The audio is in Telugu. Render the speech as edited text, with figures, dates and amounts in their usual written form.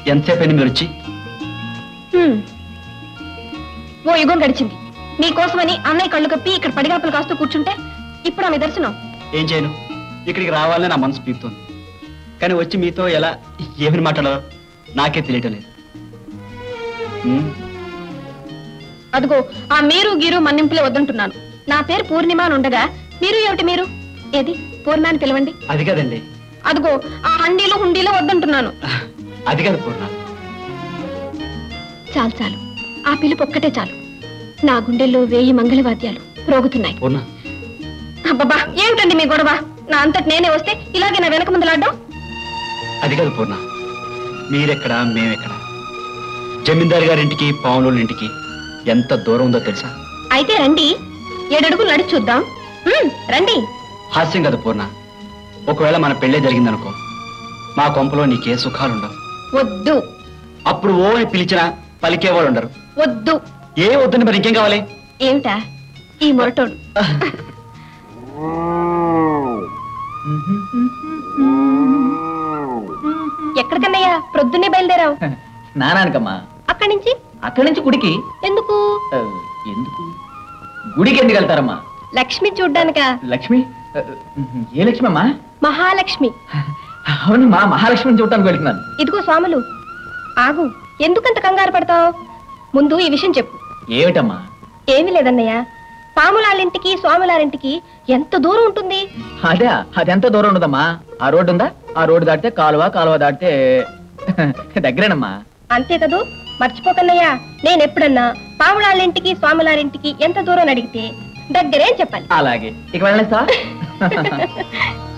ఎంతసేపు మీరు వచ్చి? ఓ యుగం గడిచింది. నీకోసమని అన్నయ్య కళ్ళు కప్పి ఇక్కడ పడిగాపులు కాస్తూ కూర్చుంటే ఇప్పుడు ఆమె దర్శనం. ఏం చేయను, ఇక్కడికి రావాలని నా మనసు పీపుతోంది. కానీ వచ్చి మీతో ఎలా ఏమని మాట్లాడాలో నాకే తెలియటం లేదు. అదిగో ఆ మీరు గీరు మన్నింపులే వద్దంటున్నాను. నా పేరు పూర్ణిమ అని ఉండగా మీరు ఏమిటి మీరు? ఏది పూర్ణ అని పిలవండి. అది కదండి. అదిగో ఆ హండీలు హుండీలో వద్దంటున్నాను. అది కాదు పూర్ణ. చాలు చాలు, ఆ పిలుపు ఒక్కటే చాలు. నా గుండెల్లో 1000 మంగళవాద్యాలు రోగుతున్నాయి. పూర్ణ, అబ్బబ్బా ఏమిటండి మీ గొడవ? నా అంతటి నేనే వస్తే ఇలాగే నా వెనక ముందులాడ్డం? అది కాదు పూర్ణ. మీరెక్కడా మేమెక్కడా? జమీందారు గారింటికి పావుల ఇంటికి ఎంత దూరం ఉందో తెలుసా? అయితే రండి, 7 అడుగులు నడిచి చూద్దాం. రండి. హాస్యం కదా పూర్ణ. ఒకవేళ మన పెళ్ళే జరిగిందనుకో, మా కొంపలో నీకే సుఖాలుండవు. వద్దు. అప్పుడు ఓ అని పిలిచినా పలికేవాళ్ళు ఉండరు. వద్దు. ఏ వద్దని మరి ఇంకేం కావాలి? ఏమిటా ఈ మొరటోడు? ఎక్కడికన్నయ్యా ప్రొద్దున్నే బయలుదేరావు? స్నానానికమ్మా. అక్కడి నుంచి? అక్కడి నుంచి గుడికి. ఎందుకు? ఎందుకు గుడికి ఎందుకు వెళ్తారమ్మా? లక్ష్మి చూడ్డానికా? లక్ష్మి? ఏ లక్ష్మి అమ్మా? మహాలక్ష్మి. అవునమ్మా, మహాలక్ష్మిని చూడటానికి వెళ్తున్నాను. ఇదిగో స్వాములు, ఆగు. ఎందుకంత కంగారు పడతావు? ముందు ఈ విషయం చెప్పు. ఏమిటమ్మా? ఏమీ లేదన్నయ్య, పాములారింటికి స్వాములారింటికి ఎంత దూరం ఉంటుంది? అదే, అదెంత దూరం ఉండదమ్మా. ఆ రోడ్డు ఉందా, ఆ రోడ్డు దాటితే కాలువ, కాలువ దాటితే దగ్గరేనమ్మా. అంతే కదూ. మర్చిపోకన్నయ్యా, నేనెప్పుడన్నా పాములారింటికి స్వాములారింటికి ఎంత దూరం అడిగితే దగ్గరే చెప్పాలి. అలాగే, ఇక వెళ్ళేస్తా.